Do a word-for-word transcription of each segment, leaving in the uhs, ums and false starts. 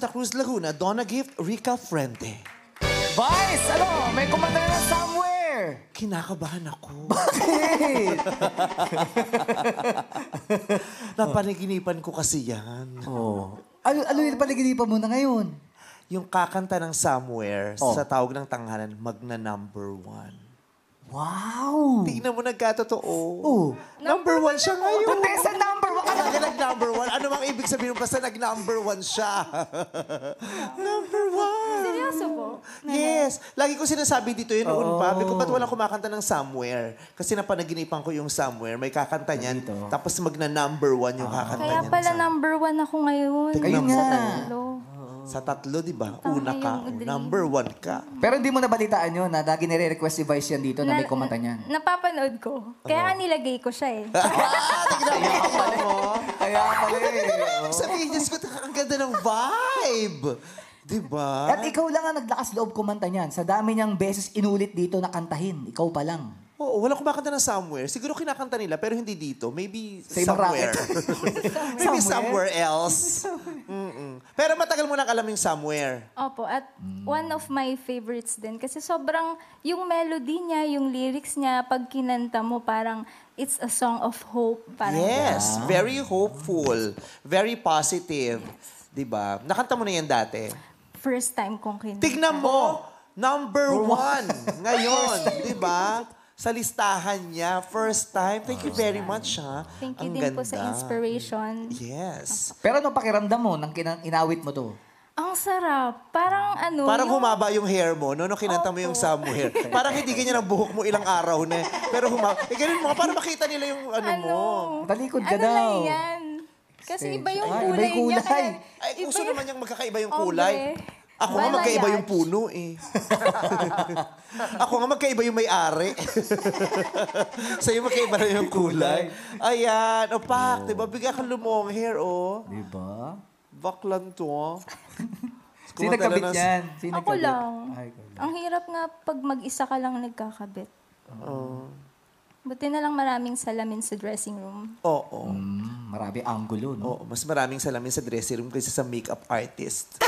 Santa Cruz, Laguna, Donna Gift, Rica Frente. Vice, ano? May kumanta na somewhere. Kinakabahan ako. Bakit? Napanaginipan ko kasi yan. Oh. Ano, ano yung panaginipan mo na ngayon? Yung kakanta ng Somewhere Oh. sa tawag ng tanghalan, magna number one. Wow! Tingnan mo nagkatotoo. Oh. Number one siya ngayon. Contestant number one! Talaga nag-number one. Ano mang ibig sabihin mo basta nag-number one siya? Number one. Seryoso po? Yes. Lagi ko sinasabi dito yun noon pa. Sabi ko, ba't walang kumakanta ng Somewhere? Kasi napanaginipan ko yung Somewhere. May kakanta niyan. Dito. Tapos magna-number one yung kakanta Kaya niyan. pala number one ako ngayon. Ayun Sa nga. tatlo. Sa tatlo, di ba? Tama Una ka. yung dream. Number one ka. Pero hindi mo nabalitaan yun na lagi nire-request si Vice yan dito na, may kumanta niyan. Napapanood ko. Kaya nga nilagay ko siya eh. Ah, tignan mo, tignan mo. Kaya pala Ibig sabihin, Diyos ko, ang ganda ng vibe. Di ba? At ikaw lang ang naglakas loob kumanta niyan. Sa dami niyang beses inulit dito na kantahin. Ikaw pa lang. Oo, walang kumakanta ng Somewhere. Siguro kinakanta nila, pero hindi dito. Maybe Sa ibang somewhere. Maybe Somewhere? somewhere else. Mm-mm. Pero matagal mo nang alam yung Somewhere. Opo, at one of my favorites din. Kasi sobrang, yung melody niya, yung lyrics niya, pag kinanta mo, parang it's a song of hope. Parang Yes, very hopeful. Very positive. Di ba? Nakanta mo na yan dati. first time kong kinanta. Tignan mo! Number one ngayon. Di ba? Sa listahan niya, first time. Thank you very much, ha? Thank you Ang din ganda. po sa inspiration. Yes. Pero anong pakiramdam mo nang kina- inawit mo to? Ang sarap. Parang ano, Parang yung- humaba yung hair mo, no? Nung kinanta mo yung Somewhere. Parang hindi ganyan ang buhok mo ilang araw na. eh. Pero humaba. Eh, ganun mo, para makita nila yung ano, ano, mo. Talikod ka ano daw. lang yan? Kasi iba yung Ah, iba kulay, yung niya. kulay. Kaya, Ay, iba uso yung- naman yung magkakaiba yung Ombre. kulay. Ako nga magkaiba yung Balayage. puno eh. Ako nga magkaiba yung may-ari. Sa'yo magkaiba na yung kulay. Ayan, opak, di ba? Bigyan ka lumong hair, oh. Diba? Baklan to, oh. Sino nagkabit Kumanta na- yan? Sino Ako nagkabit? lang. Ay, ikaw lang. Ang hirap nga pag mag-isa ka lang nagkakabit. Oh. Buti na lang maraming salamin sa dressing room. Oo. Mm, marami angulo, no? Oo, mas maraming salamin sa dressing room kaysa sa makeup artist.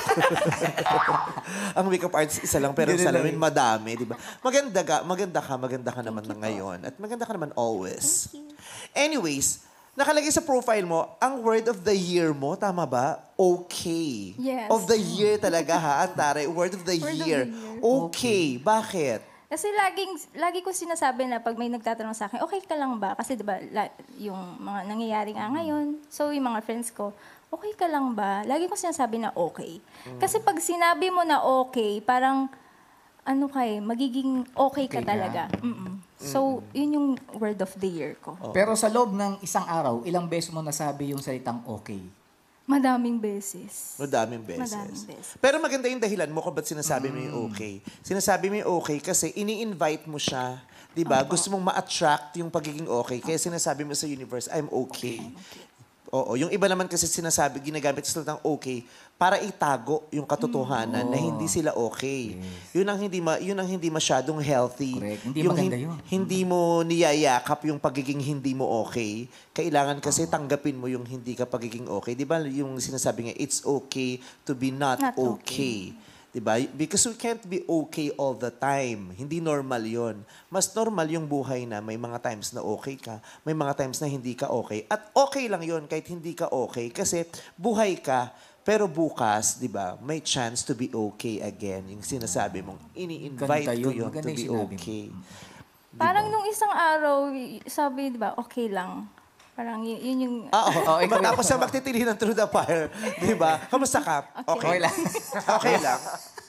Ang makeup artist isa lang, pero ang Ganun lang salamin yun. madami, di ba? Maganda ka, maganda ka, maganda ka naman na ngayon. At maganda ka naman always. Anyways, nakalagay sa profile mo, ang word of the year mo, tama ba? Okay. Yes. Of the year talaga ha, Antare. Word of the Word of year. the year. Okay. Bakit? Kasi laging, lagi ko sinasabi na pag may nagtatanong sa akin, okay ka lang ba? Kasi diba, la, yung mga nangyayari nga ngayon, so yung mga friends ko, okay ka lang ba? Lagi ko sinasabi na okay. Kasi pag sinabi mo na okay, parang, ano kay, magiging okay ka Okay ka. talaga. Mm-mm. So, yun yung word of the year ko. Pero sa loob ng isang araw, ilang beses mo nasabi yung salitang okay? Madaming beses. Madaming beses. Madaming beses. Pero maganda yung dahilan mo kung ba't sinasabi mo yung okay. Sinasabi mo yung okay kasi ini-invite mo siya. Di ba? Gusto mong ma-attract yung pagiging okay. Kaya sinasabi mo sa universe, I'm okay. Oo. Yung iba naman kasi sinasabi, ginagamit sa salitang okay para itago yung katotohanan na hindi sila okay. Yun ang hindi ma, yun ang hindi masyadong healthy. Correct. Hindi yung maganda hin- yun. Hindi mo niyayakap yung pagiging hindi mo okay. Kailangan kasi tanggapin mo yung hindi ka pagiging okay. Di ba yung sinasabi nga, it's okay to be not, Not okay. Di ba? Because we can't be okay all the time. Hindi normal yon. Mas normal yung buhay na may mga times na okay ka, may mga times na hindi ka okay. At okay lang yon kahit hindi ka okay kasi buhay ka, pero bukas, di ba, may chance to be okay again. Yung sinasabi mong, ini-invite Ganda ko yun. yun Maganda to yung be sinabi mo. okay. Parang nung isang araw, y- sabi, di ba, okay lang. Parang y- yun yung... Ah, oo. Oh, ikaw yun. Tapos na magtitili ng through the fire. Di ba? Kamusta ka? Okay lang. Okay lang.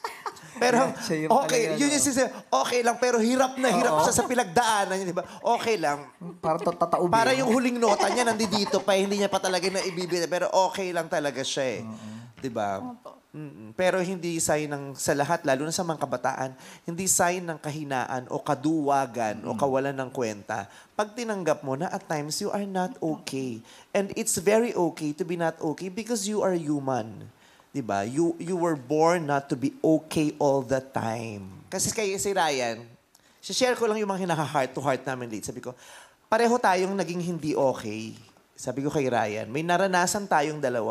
Pero, Siya yung okay, talaga, yun no? yung sinasabi, okay lang, pero hirap na hirap siya sa pinagdaanan niya, di ba? Okay lang. Para tataubi. Para yung huling nota niya nandito pa, hindi niya pa talaga na ibibigay, pero okay lang talaga siya eh. Di ba? Mm-mm. Pero hindi sign ng, sa lahat, lalo na sa mga kabataan, hindi sign ng kahinaan o kaduwagan o kawalan ng kwenta. Pag tinanggap mo na at times you are not okay. And it's very okay to be not okay because you are human. Diba? You you were born not to be okay all the time. Kasi kay si Ryan, share ko lang yung mga hinaka-heart to heart namin late. Sabi ko, pareho tayong naging hindi okay. Sabi ko kay Ryan, may naranasan tayong dalawa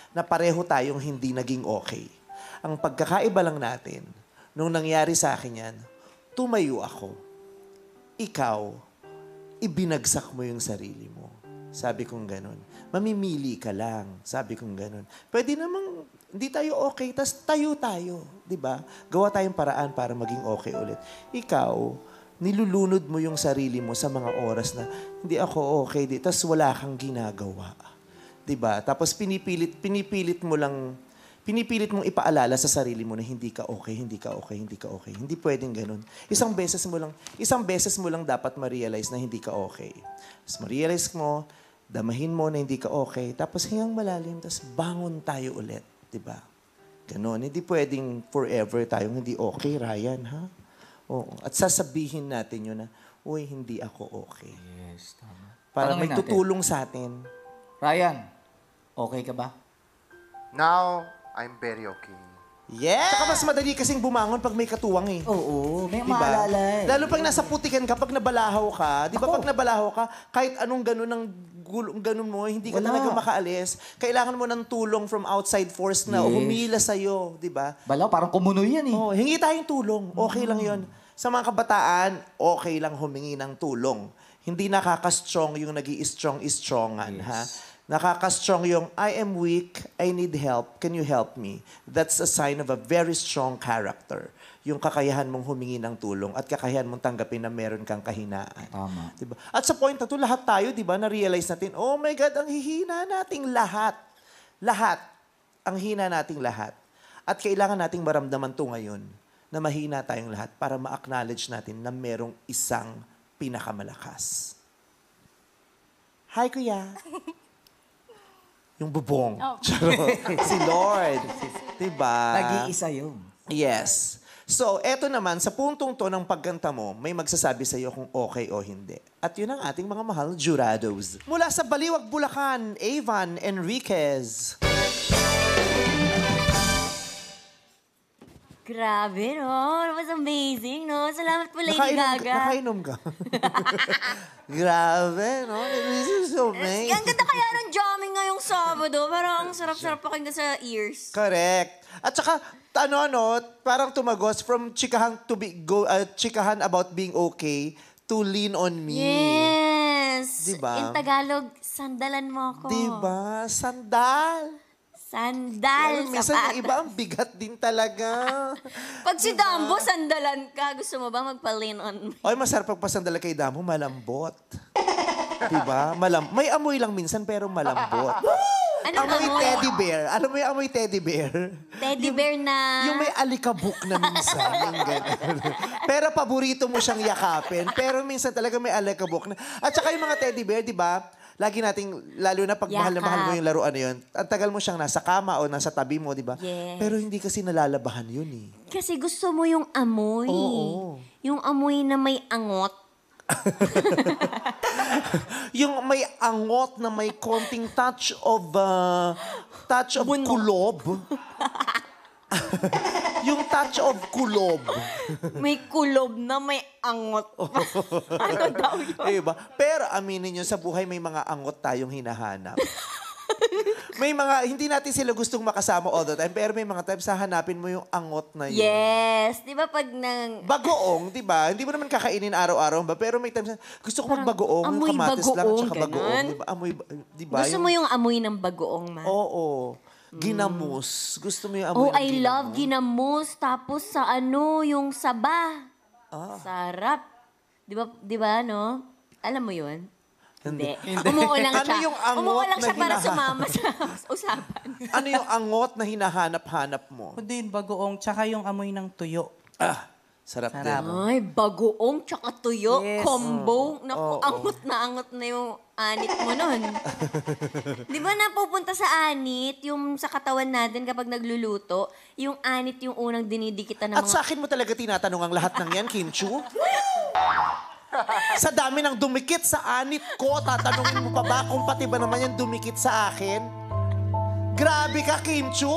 na pareho tayong hindi naging okay. Ang pagkakaiba lang natin, nung nangyari sa akin yan, tumayo ako. Ikaw, ibinagsak mo yung sarili mo. Sabi kong ganun. Mamimili ka lang. Sabi kong ganun. Pwede namang, hindi tayo okay, tas tayo tayo. Diba? Gawa tayong paraan para maging okay ulit. Ikaw, nilulunod mo yung sarili mo sa mga oras na hindi ako okay, di, tas wala kang ginagawa. Diba? Tapos pinipilit, pinipilit mo lang, pinipilit mong ipaalala sa sarili mo na hindi ka okay, hindi ka okay, hindi ka okay. Hindi pwedeng ganun. Isang beses mo lang, isang beses mo lang dapat ma-realize na hindi ka okay. Tapos ma-realize mo, damahin mo na hindi ka okay, tapos hingang malalim, tapos bangon tayo ulit. Diba? Ganun. Hindi pwedeng forever tayong hindi okay, Ryan, ha? Oo. At sasabihin natin yun na, uy, hindi ako okay. Yes, tama. Para Tanungin may natin. tutulong sa atin. Ryan, okay ka ba? Now, I'm very okay. Yeah! Saka mas madali kasing bumangon pag may katuwang eh. Oo, may Diba? maalala eh. Lalo pag nasa putikan ka, pag nabalahaw ka, di ba Ako. pag nabalahaw ka, kahit anong ganun ng gulong ganun mo, hindi ka Wala. talaga makaalis. Kailangan mo ng tulong from outside force na Yes. humila sa'yo, di ba? Balaw, parang kumunoy yan eh. Oh, hingi tayong tulong. Okay lang yon. Sa mga kabataan, okay lang humingi ng tulong. Hindi nakaka-strong yung nag-i-strong-strongan, ha? Nakaka-strong yung, I am weak, I need help, can you help me? That's a sign of a very strong character. Yung kakayahan mong humingi ng tulong at kakayahan mong tanggapin na meron kang kahinaan. Tama. Diba? At sa point na to, lahat tayo, di ba, na-realize natin, oh my God, ang hihina nating lahat. Lahat. Ang hina nating lahat. At kailangan nating maramdaman to ngayon na mahina tayong lahat para ma-acknowledge natin na merong isang pinakamalakas. Hi, Kuya. Yung bubong. Oh. Charot. Si Lord. Diba? Nag-iisa yun. Yes. So, eto naman, sa puntong to ng pagkanta mo, may magsasabi sa iyo kung okay o hindi. At yun ang ating mga mahal jurados. Mula sa Baliwag, Bulacan, Avon Enriquez. Grabe, no? It was amazing, no? Salamat po, Lady Nakainom, Gaga. nakainom ka. Grabe, no? This is so amazing. Ang ganda kaya ng jamming ngayong Sabado. Parang ang sarap-sarap pakinggan sa ears. Correct. At saka, ano, ano, parang tumagos from chikahan to be, go, uh, chikahan about being okay to lean on me. Yes. Diba? In Tagalog, sandalan mo ako. Diba? Sandal. Sandal, Pero minsan sapatos. yung iba ang bigat din talaga. Pag si Dambo, sandalan ka. Gusto mo ba magpa-lean on me? Oy, masarap pagpasandala kay Damo, malambot. Diba? Malam may amoy lang minsan, pero malambot. Anong amoy amoy? teddy bear. Alam mo yung amoy teddy bear? Teddy bear na... Yung may alikabok na minsan. Yung ganun. Pero paborito mo siyang yakapin. Pero minsan talaga may alikabok na. At saka yung mga teddy bear, di ba? Lagi nating, lalo na pag mahal na Yakap. mahal mo yung laruan na yun, ang tagal mo siyang nasa kama o nasa tabi mo, di ba? Yes. Pero hindi kasi nalalabahan yun eh. Kasi gusto mo yung amoy. Oo. Yung amoy na may angot. Yung may angot na may konting touch of uh, touch of kulob. Yung touch of kulob. May kulob na may angot. Ano daw yun? Diba? Pero aminin nyo, sa buhay may mga angot tayong hinahanap. May mga, hindi natin sila gustong makasama all the time, pero may mga times hahanapin mo yung angot na yun. Yes. Di ba pag nang... Bagoong, di ba? Hindi mo naman kakainin araw-araw ba? Pero may times na, gusto ko magbagoong, yung amoy kamatis lang, bagoong, tsaka bagoong. ganun. Di ba? Amoy, di ba? Gusto mo yung amoy ng bagoong, ma? Oo. Ginamos. Gusto mo yung amoy Oh, ng I love ginamos. Tapos sa ano, yung saba. Ah. Sarap. Di ba, di ba, no? Alam mo yun? Hindi. Umuo lang Ano siya. yung angot Umuo lang na siya para hinaha- sumama sa usapan. Ano yung angot na hinahanap-hanap mo? Ako din, bagoong, tsaka yung amoy ng tuyo. Ah, sarap, Sarap. din. Ay, bagoong tsaka tuyo. Yes. Combo. Naku, Oo. angot na angot na yung anit mo nun. Di ba napupunta sa anit, yung sa katawan natin kapag nagluluto, yung anit yung unang dinidikitan ng At mga... sa akin mo talaga tinatanong ang lahat ng yan, Kinchu? Sa dami ng dumikit sa anit ko, tatanungin mo pa ba kung pati ba naman yan dumikit sa akin? Grabe ka, Kinchu!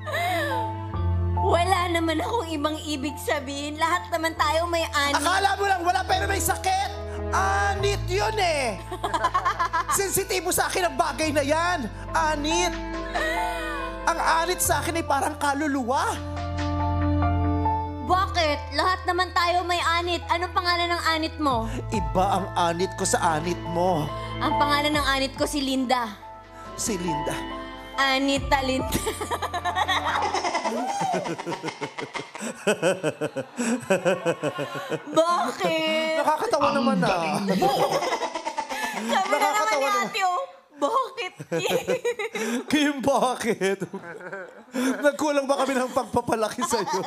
Wala naman akong ibang ibig sabihin. Lahat naman tayo may anit. Akala mo lang wala pero may sakit! Anit yun eh! Sensitibo sa akin ang bagay na yan. Anit. Ang anit sa akin ay parang kaluluwa. Bakit? Lahat naman tayo may anit. Anong pangalan ng anit mo? Iba ang anit ko sa anit mo. Ang pangalan ng anit ko si Linda. Si Linda. Anita Linda. Bakit? Nakakatawa naman ah. Sabi na naman Nakakatawa ni naman. ate, oh. Bakit? Kim, bakit? Nagkulang ba kami ng pagpapalaki sa'yo?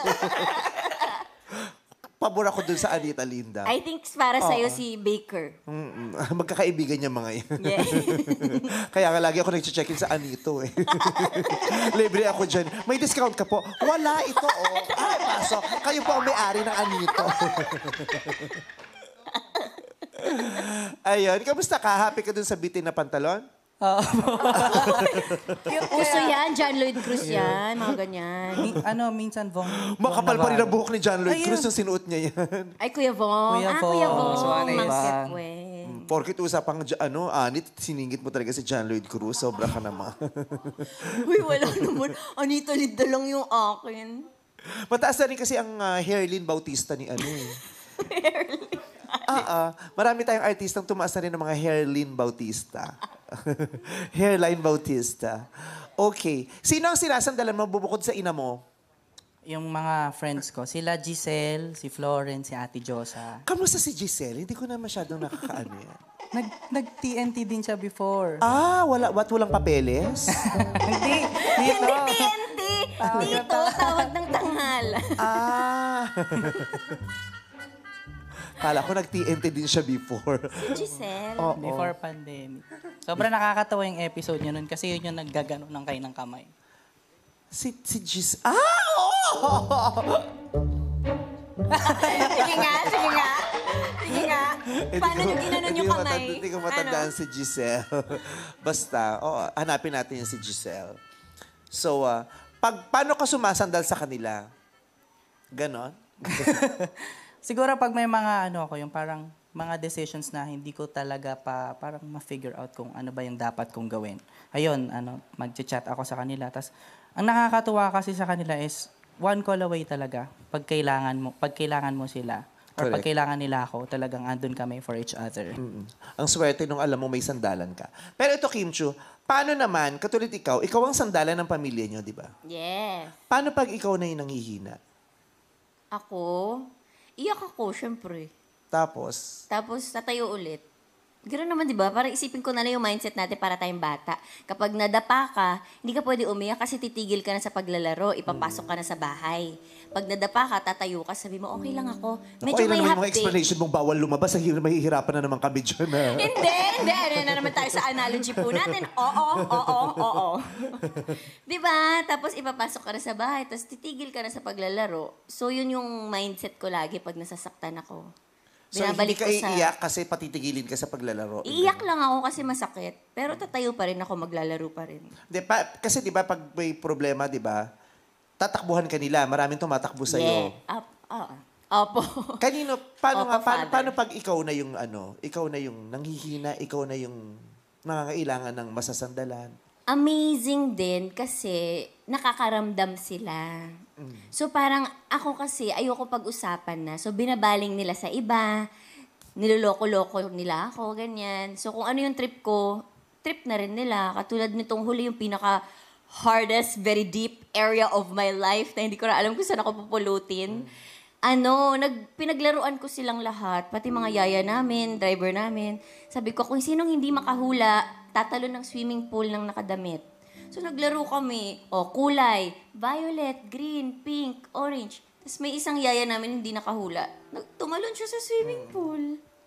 Pabor ako dun sa Anita Linda. I think para sa'yo si Baker. Mm-mm. Magkakaibigan niya mga yan. Yeah. Kaya nga lagi ako nag-check-in sa Anito eh. Libre ako dyan. May discount ka po? Wala ito oh. Ay, pasok. Kayo po ang may-ari ng Anito. Ayun. Kamusta ka? Happy ka dun sa bitin na pantalon? Uso yan, John Lloyd Cruz yan, mga ganyan. Mi- ano, minsan Vong... Makapal pa rin ang buhok ni John Lloyd Ayun. Cruz nung sinuot niya yan. Ay, Kuya Vong. Kuya ah, Vong. Kuya Vong. So, ano yun? Mangketwen. Porkit usapang j- ano, Anit, siningit mo talaga si John Lloyd Cruz. Sobra ka naman. Uy, wala naman. Anita Linda lang yung akin. Mataas na rin kasi ang uh, Hairlyn Bautista ni ano eh. Ah, ah. Marami tayong artistang tumaas na rin ng mga Hairlyn Bautista. Hairline Bautista. Okay. Sino ang sinasandalan mo bubukod sa ina mo? Yung mga friends ko, sila Giselle, si Florence, si Ate Josa. Kamusta si Giselle? Hindi ko na masyadong nakakaano yan. Nag, nag-T N T din siya before. Ah, wala, what, walang papeles? Hindi, dito. Hindi T N T. Dito, tawag ng tanghal. Ah. Kala ko nag-T N T din siya before. Giselle. Oo. Before pandemic. Sobrang nakakatawa yung episode niya nun kasi yun yung naggagano ng kayo ng kamay. Si, si Gis... Ah! Oh! Sige nga, sige nga. Sige nga. Paano nyo ginanon yung Hindi ko kamay? matanda- Hindi ko matandaan Ano? si Giselle. Basta, oh, hanapin natin yung si Giselle. So, ah, pag, paano ka sumasandal sa kanila? Ganon? Siguro pag may mga ano ako, yung parang mga decisions na hindi ko talaga pa parang ma-figure out kung ano ba yung dapat kong gawin. Ayun, ano, mag-chat ako sa kanila. Tas ang nakakatuwa kasi sa kanila is one call away talaga pag kailangan mo, pag kailangan mo sila. Or pag Correct. kailangan nila ako, talagang andun kami for each other. Mm. Ang swerte nung alam mo may sandalan ka. Pero ito, Kim Chu, paano naman, katulad ikaw, ikaw ang sandalan ng pamilya nyo, di ba? Yes. Paano pag ikaw na yung nanghihina? Ako, iyak ako, syempre. Tapos, Tapos, tatayo ulit. Ganoon naman, di ba? Parang isipin ko na lang yung mindset natin para tayong bata. Kapag nadapa ka, hindi ka pwede umiyak kasi titigil ka na sa paglalaro, ipapasok ka na sa bahay. Pag nadapa ka, tatayo ka, sabi mo, okay lang ako. Medyo Medyo ayun may naman yung mga hapde. explanation mong bawal lumabas, ang hirap- mahihirapan na naman kami dyan. ah. Hindi, hindi. Ano na naman tayo sa analogy po natin? Oo, oo, oo. Di ba? Tapos ipapasok ka na sa bahay, tapos titigil ka na sa paglalaro. So, yun yung mindset ko lagi pag nasasaktan ako. So, hindi Binabalik ka ko sa... iiyak kasi patitigilin ka sa paglalaro. Iiyak lang ako kasi masakit. Pero tatayo pa rin ako, maglalaro pa rin. Di, pa, kasi di ba pag may problema, di ba, tatakbuhan ka nila. Maraming tumatakbo sa'yo. Yeah. Up, oo. Opo. Kanino, paano Opo, nga, paano, Father. paano pag ikaw na yung ano, ikaw na yung nanghihina, ikaw na yung nangangailangan ng masasandalan? Amazing din kasi nakakaramdam sila. So parang ako kasi ayoko pag-usapan na. So binabaling nila sa iba, niloloko-loko nila ako, ganyan. So kung ano yung trip ko, trip na rin nila. Katulad nitong huli yung pinaka hardest, very deep area of my life na hindi ko na alam kung saan ako pupulutin. Ano, nag, pinaglaruan ko silang lahat, pati mga yaya namin, driver namin. Sabi ko, kung sinong hindi makahula, tatalo ng swimming pool ng nakadamit. So, naglaro kami. O, kulay. Violet, green, pink, orange. Tapos may isang yaya namin hindi nakahula. Nag- Tumalon siya sa swimming pool.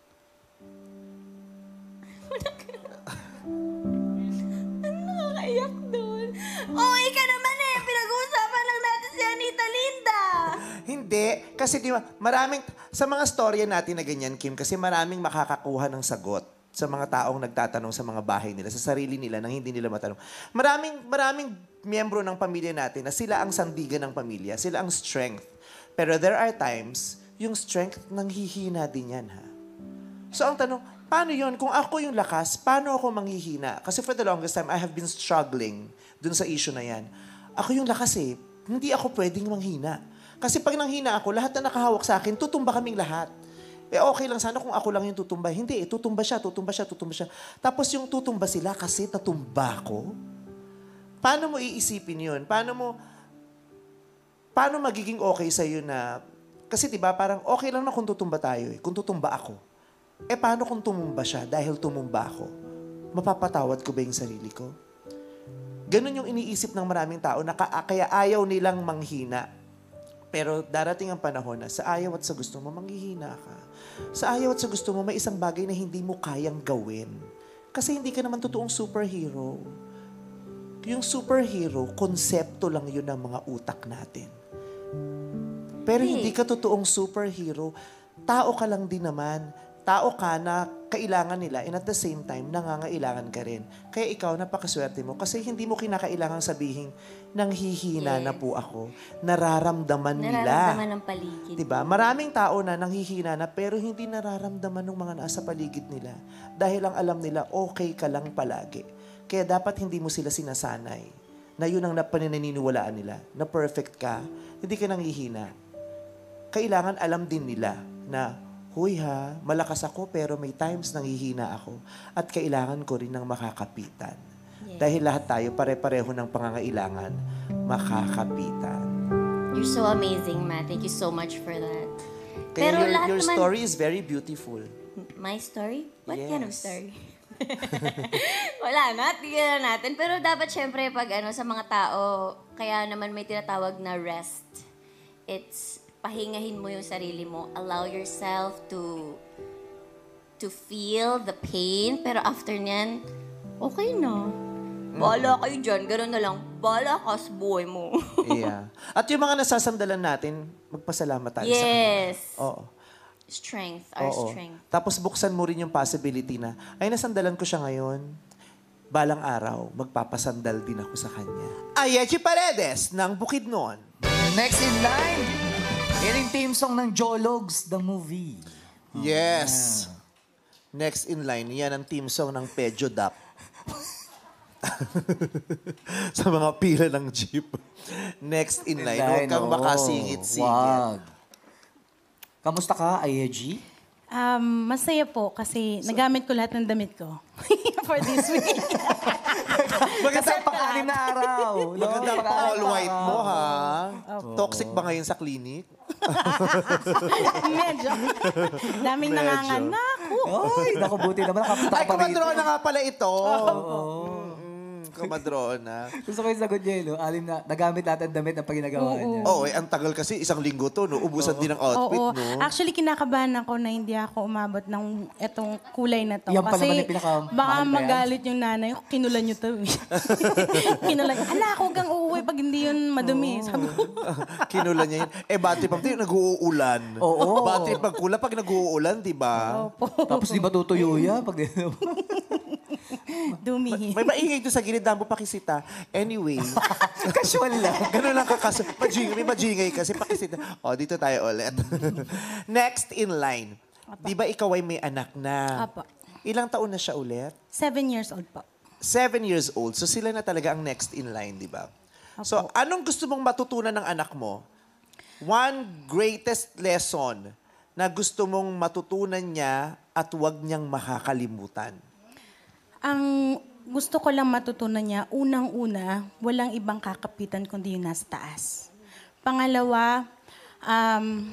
Ano nakakaiyak doon? Oh, ka naman eh. Pinag-uusapan lang natin si Anita Linda. Hindi. Kasi di ba, maraming, sa mga storya natin na ganyan, Kim, kasi maraming makakakuha ng sagot sa mga taong nagtatanong sa mga bahay nila, sa sarili nila, nang hindi nila matanong. Maraming, maraming miyembro ng pamilya natin na sila ang sandigan ng pamilya, sila ang strength. Pero there are times, yung strength nang hihina din yan, ha? So ang tanong, Paano yun? Kung ako yung lakas, paano ako manghihina? Kasi for the longest time, I have been struggling dun sa issue na yan. Ako yung lakas eh. Hindi ako pwedeng manghina. Kasi pag nanghina ako, lahat na nakahawak sa akin, tutumba kaming lahat. Eh okay lang sana kung ako lang yung tutumba. Hindi eh, tutumba siya, tutumba siya, tutumba siya. Tapos yung tutumba sila kasi natumba ko. Paano mo iisipin yun? Paano mo, paano magiging okay sa'yo na, kasi diba parang okay lang na kung tutumba tayo eh, kung tutumba ako. Eh paano kung tumumba siya dahil tumumba ako? Mapapatawad ko ba yung sarili ko? Ganun yung iniisip ng maraming tao na ka- kaya ayaw nilang manghina. Pero darating ang panahon na sa ayaw at sa gusto mo, manghihina ka. Sa ayaw at sa gusto mo, may isang bagay na hindi mo kayang gawin. Kasi hindi ka naman totoong superhero. Yung superhero, konsepto lang yun ng mga utak natin. Pero hindi ka totoong superhero. Tao ka lang din naman. Tao ka na kailangan nila and at the same time, nangangailangan ka rin. Kaya ikaw, napakaswerte mo kasi hindi mo kinakailangan sabihin, nanghihina Yes. na po ako. Nararamdaman nila. Nararamdaman ng paligid. Diba? Maraming tao na nanghihina na pero hindi nararamdaman ng mga nasa paligid nila. Dahil ang alam nila, okay ka lang palagi. Kaya dapat hindi mo sila sinasanay na yun ang napanininiwalaan nila, na perfect ka, hindi ka nanghihina. Kailangan alam din nila na huy ha, malakas ako pero may times nanghihina ako at kailangan ko rin ng makakapitan. Yes. Dahil lahat tayo pare-pareho ng pangangailangan, makakapitan. You're so amazing, Matt. Thank you so much for that. Kaya Pero your, lahat your naman- story is very beautiful. My story? What Yes. kind of story? Wala na, tignan na natin. Pero dapat syempre pag ano, sa mga tao, kaya naman may tinatawag na rest. It's pahingahin mo yung sarili mo. Allow yourself to to feel the pain. Pero after nyan, okay na. Bahala kayo dyan. Ganun na lang. Bahala ka sa buhay mo. Yeah. At yung mga nasasandalan natin, magpasalamat tayo sa kanila. Yes. Oo. Strength. Our Oo. strength. Tapos buksan mo rin yung possibility na, ay nasandalan ko siya ngayon, balang araw, magpapasandal din ako sa kanya. Ayechi Paredes ng Bukidnon. Next in line, yan yung theme song ng Jologs, the movie. Yes. Next in line, yan ang team song ng Pedjo Dap. Sa mga pila ng jeep. Next in line, huwag kang oo. makasingit-singit. Wag. Kamusta ka, Ayeji? Um, masaya po kasi nagamit ko lahat ng damit ko for this week. Kasi pang-anim na araw. no? Maganda pa Pang-anim all na white araw. mo, ha? Toxic ba ngayon sa clinic? Medyo. Daming Medyo. nanganganak. Ay, naku, buti naman. Nakapunta Ay, ka pa rito. kumadrona nga pala ito. Mm, kumadrona. Gusto ko yung sagot niya, no? Alim na, nagamit lahat ang damit na paginagawa niya. Oo, eh, ang tagal kasi, isang linggo to, no? Ubusan din ang outfit, Oo. no? Actually, kinakabahan ako na hindi ako umabot ng etong kulay na to. Yan pa Kasi naman yung pinaka- baka mahal ba yan? magalit yung nanay ko, kinulan nyo to. kinulan nyo. Ala, ako gang uuwi pag hindi yun madumi. Sabi ko, Kinulan niya yun. Eh, bati pa, nag-uulan. Oo. Bati pag kula pag nag-uulan, di ba? Tapos di ba tutuyo yan? Pag dumi. May maingay doon sa gilid, damo pakisita. Anyway, Casual lang. ganun lang kakas. Majingay, may majingay kasi pakisita. O, dito tayo ulit. Next in line. Di ba ikaw ay may anak na? Apa. Ilang taon na siya ulit? Seven years old po. Seven years old. So sila na talaga ang next in line, di ba? So anong gusto mong matutunan ng anak mo? One greatest lesson na gusto mong matutunan niya at huwag niyang makakalimutan. Ang gusto ko lang matutunan niya, unang-una, walang ibang kakapitan kundi yung nasa taas. Pangalawa, um,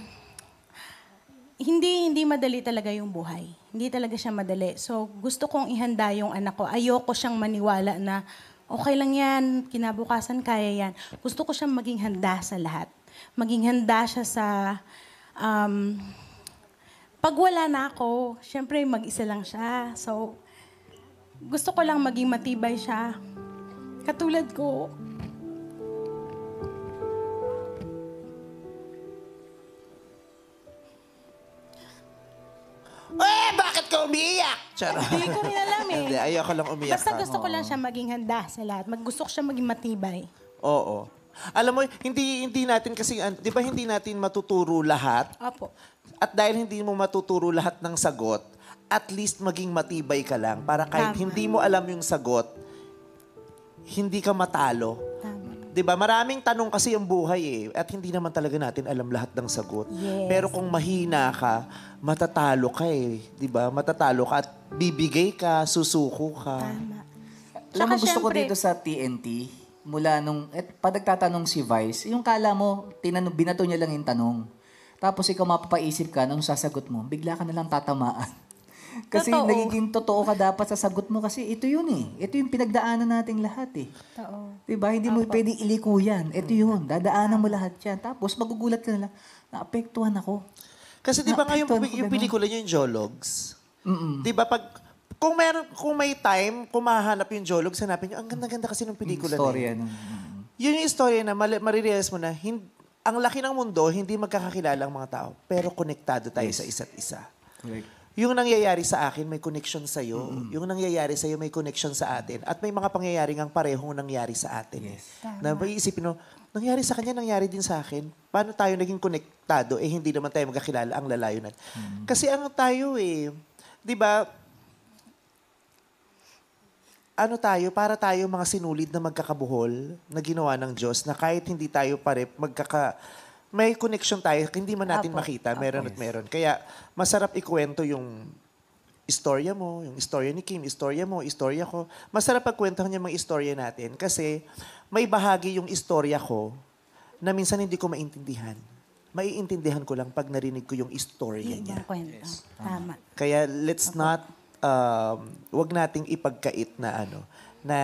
hindi hindi madali talaga yung buhay. Hindi talaga siya madali. So, gusto kong ihanda yung anak ko. Ayoko siyang maniwala na, okay lang yan, kinabukasan kaya yan. Gusto ko siyang maging handa sa lahat. Maging handa siya sa... Um, pag wala na ako, syempre mag-isa lang siya. So, gusto ko lang maging matibay siya. Katulad ko. Eh, bakit ka umiiyak? Charot. Hindi ko rin alam eh. Hindi, ayoko lang umiyak. Basta ka. gusto ko lang siya maging handa sa lahat. Mag, gusto ko siya maging matibay. Oo. Alam mo, hindi hindi natin kasi, an- di ba hindi natin matuturo lahat? Opo. At dahil hindi mo matuturo lahat ng sagot, at least maging matibay ka lang para kahit hindi mo alam yung sagot, hindi ka matalo. Tama. 'Di ba? Maraming tanong kasi ang buhay eh at hindi naman talaga natin alam lahat ng sagot. Yes. Pero kung mahina ka, matatalo ka eh, 'di ba? Matatalo ka at bibigay ka, susuko ka. Tama. Alam mo, Tsaka gusto ko syempre- dito sa T N T, mula nung, et, pag nagtatanong si Vice, yung kala mo, tinanong, binato niya lang yung tanong. Tapos ikaw mapapaisip ka, nung sasagot mo, bigla ka nalang tatamaan. Kasi Totoo. nagiging totoo ka dapat sa sagot mo kasi ito yun eh. Ito yung pinagdaanan nating lahat eh. Totoo. Diba? Hindi mo pwedeng iliko yan. Ito yun. Dadaanan mo lahat yan. Tapos magugulat ka na lang, naapektuhan ako. Kasi 'di ba nga yung, Naapektuhan ko yung ganun. pelikula niyo yung Jologs? Mm-mm. 'Di ba pag kung meron kung may time, kung mahanap yung Jologs, hanapin niyo, ang ganda-ganda kasi ng pelikula Storya na yun. nun. Yun yung istorya na mali- marirealize mo na hin- ang laki ng mundo, hindi magkakakilala ang mga tao, pero konektado tayo sa isa't isa. Correct. Yung nangyayari sa akin, may connection sa iyo. Yung nangyayari sa iyo, may connection sa atin. At may mga pangyayari ngang parehong nangyari sa atin. Yes. Na may isipin mo, nangyari sa kanya, nangyari din sa akin. Paano tayo naging konektado? Eh, hindi naman tayo magkakilala ang lalayo natin. Kasi ang tayo eh, di ba, ano tayo, para tayo mga sinulid na magkakabuhol na ginawa ng Diyos na kahit hindi tayo pare, magkaka... May connection tayo, hindi man natin makita, meron at meron. Kaya masarap ikwento yung istorya mo, yung istorya ni Kim, istorya mo, istorya ko. Masarap pagkwentuhan niya mga istorya natin kasi may bahagi yung istorya ko na minsan hindi ko maintindihan. Maiintindihan ko lang pag narinig ko yung istorya Yung niya. ibang kwento. Tama. Kaya let's not, um, wag nating ipagkait na ano, na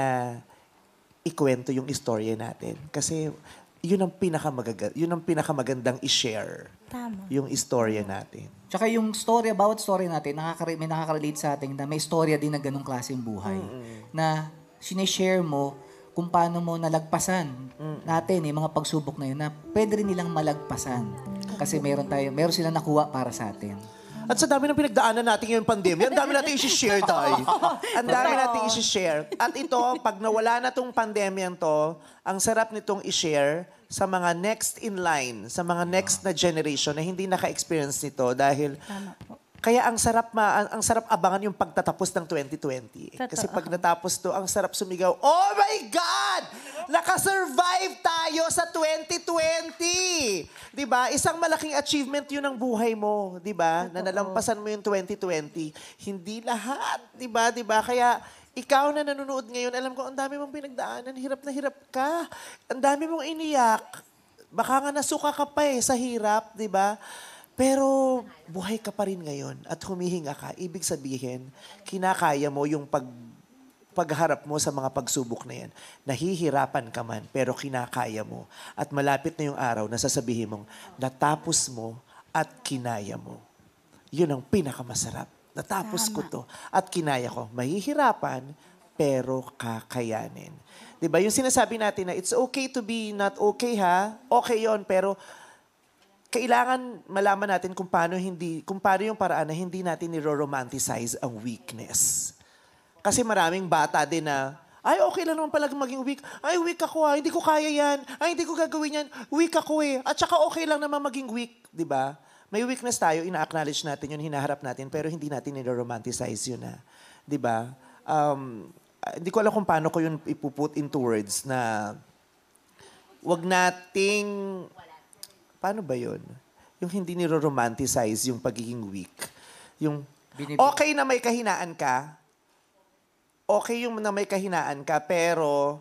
ikwento yung istorya natin. Kasi yun ang pinakamagaga, yun ang pinakamagandang i-share. Tama. Yung istorya natin. Tsaka yung storya, bawat story natin, nakaka- may nakaka-relate sa atin na may storya din na ganong klaseng buhay. Na sinishare mo kung paano mo nalagpasan natin, yung mga pagsubok na yun, na pwede rin nilang malagpasan. Kasi meron tayo, meron silang nakuha para sa atin. At sa dami ng pinagdaanan natin ngayong pandemya, ang dami natin i-share tayo. Ang dami natin i-share. At ito, pag nawala na tong pandemya to, ang sarap nitong i-share sa mga next in line, sa mga next na generation na hindi naka-experience nito dahil kaya ang sarap ma ang, ang sarap abangan yung pagtatapos ng twenty twenty. Kasi pag natapos to, ang sarap sumigaw, "Oh my God! Nakasurvive tayo sa twenty twenty!" 'Di ba? Isang malaking achievement 'yun ng buhay mo, 'di ba? Na nalampasan mo yung twenty twenty. Hindi lahat, 'di ba? 'Di ba? Kaya ikaw na nanonood ngayon, alam ko ang dami mong pinagdaanan, hirap na hirap ka. Ang dami mong iniyak. Baka nga nasuka ka pa eh sa hirap, 'di ba? Pero buhay ka pa rin ngayon at humihinga ka. Ibig sabihin, kinakaya mo yung pag, pagharap mo sa mga pagsubok na yan. Nahihirapan ka man, pero kinakaya mo. At malapit na yung araw na sasabihin mong, natapos mo at kinaya mo. Yun ang pinakamasarap. Natapos ko to at kinaya ko. Mahihirapan, pero kakayanin. Diba? Yung sinasabi natin na it's okay to be not okay ha. Okay yon pero kailangan malaman natin kung paano hindi kung paano yung paraan na hindi natin niro-romanticize ang weakness. Kasi maraming bata din na, ay, okay lang naman pala maging weak. Ay, weak ako ah. Hindi ko kaya yan. Ay, hindi ko gagawin yan. Weak ako eh. At saka okay lang naman maging weak. Di ba? May weakness tayo, ina-acknowledge natin yun, hinaharap natin, pero hindi natin niro-romanticize yun ah. Di ba? Um, hindi ko alam kung paano ko yun ipuput into words na wag nating paano ba yun? Yung hindi niro-romanticize yung pagiging weak. Yung Binib- okay na may kahinaan ka, okay yung na may kahinaan ka, pero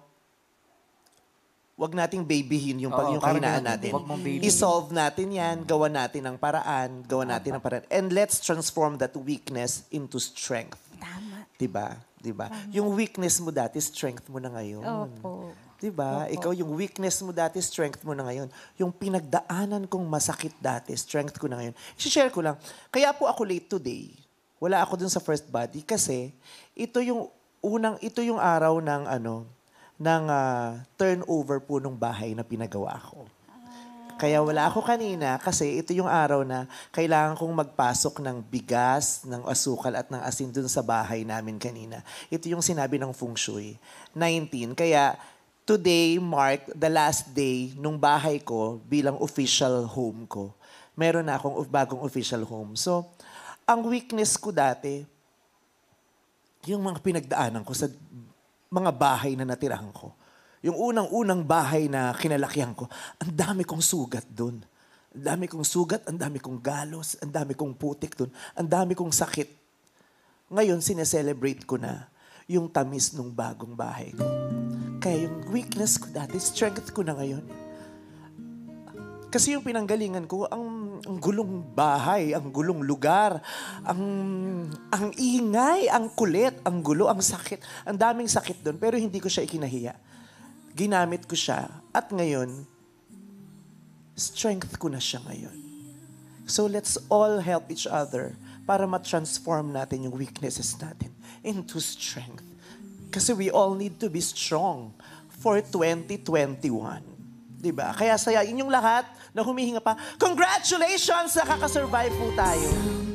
wag nating babyhin yung, pag, Oo, yung parang kahinaan ganun. natin. Wag mong babyhin. I-solve natin yan, gawa natin ng paraan, gawa natin ng paraan. And let's transform that weakness into strength. Tama. Diba? Diba? Yung weakness mo dati, strength mo na ngayon. Opo. Diba? Ikaw, yung weakness mo dati, strength mo na ngayon. Yung pinagdaanan kong masakit dati, strength ko na ngayon. I-share ko lang. Kaya po ako late today. Wala ako dun sa first body kasi ito yung unang, ito yung araw ng ano, ng ah, turnover po nung bahay na pinagawa ko. Kaya wala ako kanina kasi ito yung araw na kailangan kong magpasok ng bigas, ng asukal at ng asin dun sa bahay namin kanina. Ito yung sinabi ng feng shui. nineteen. Kaya today marked the last day nung bahay ko bilang official home ko. Meron na akong bagong official home. So, ang weakness ko dati, yung mga pinagdaanan ko sa mga bahay na natirahan ko. Yung unang-unang bahay na kinalakihan ko, ang dami kong sugat doon. Ang dami kong sugat, ang dami kong galos, ang dami kong putik doon, ang dami kong sakit. Ngayon, sineselebrate ko na yung tamis ng bagong bahay ko. Kaya yung weakness ko dati, strength ko na ngayon. Kasi yung pinanggalingan ko, ang, ang gulong bahay, ang gulong lugar, ang, ang ingay, ang kulit, ang gulo, ang sakit. Ang daming sakit doon, pero hindi ko siya ikinahiya. Ginamit ko siya, at ngayon, strength ko na siya ngayon. So let's all help each other para ma-transform natin yung weaknesses natin into strength. Kasi we all need to be strong for twenty twenty-one. Diba? Kaya saya inyong lahat na humihinga pa, congratulations! Nakakasurvive po tayo.